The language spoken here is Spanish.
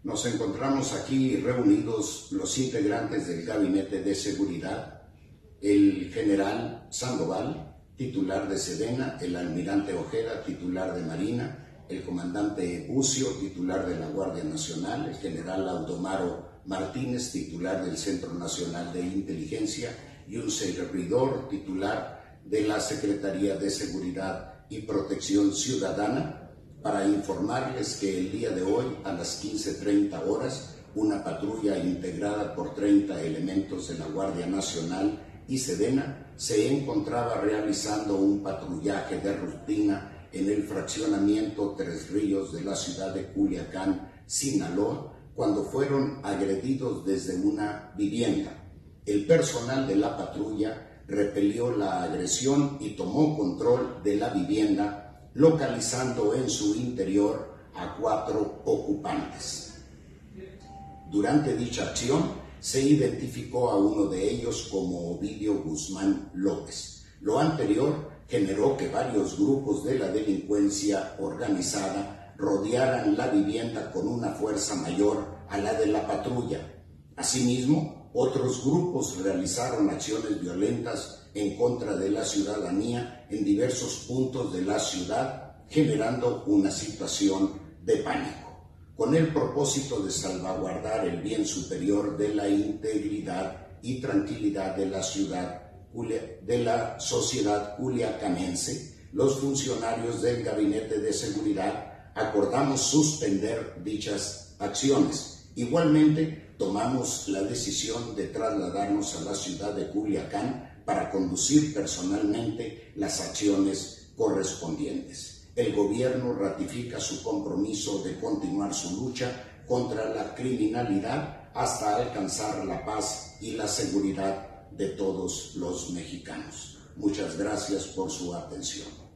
Nos encontramos aquí reunidos los integrantes del Gabinete de Seguridad, el general Sandoval, titular de Sedena, el almirante Ojeda, titular de Marina, el comandante Bucio, titular de la Guardia Nacional, el general Audomaro Martínez, titular del Centro Nacional de Inteligencia, y un servidor titular de la Secretaría de Seguridad y Protección Ciudadana, para informarles que el día de hoy a las 15:30 horas una patrulla integrada por 30 elementos de la Guardia Nacional y Sedena se encontraba realizando un patrullaje de rutina en el fraccionamiento Tres Ríos de la ciudad de Culiacán, Sinaloa, cuando fueron agredidos desde una vivienda. El personal de la patrulla repelió la agresión y tomó control de la vivienda, localizando en su interior a 4 ocupantes. Durante dicha acción se identificó a uno de ellos como Ovidio Guzmán López. Lo anterior generó que varios grupos de la delincuencia organizada rodearan la vivienda con una fuerza mayor a la de la patrulla. Asimismo, otros grupos realizaron acciones violentas en contra de la ciudadanía en diversos puntos de la ciudad, generando una situación de pánico, con el propósito de salvaguardar el bien superior de la integridad y tranquilidad de la sociedad culiacanense. Los funcionarios del Gabinete de Seguridad acordamos suspender dichas acciones. Igualmente, tomamos la decisión de trasladarnos a la ciudad de Culiacán para conducir personalmente las acciones correspondientes. El gobierno ratifica su compromiso de continuar su lucha contra la criminalidad hasta alcanzar la paz y la seguridad de todos los mexicanos. Muchas gracias por su atención.